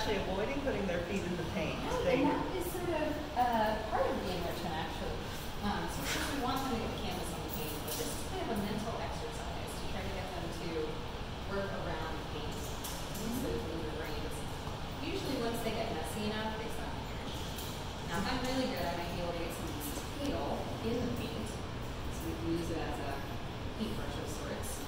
actually avoiding putting their feet in the paint. And that is sort of part of the enrichment, actually. So since we want them to get canvas on the paint, but this is kind of a mental exercise to try to get them to work around paint, sort of in their brains. Usually once they get messy enough, they stop here. Now if I'm really good, I might be able to get some tail in the paint. So we can use it as a paintbrush of sorts.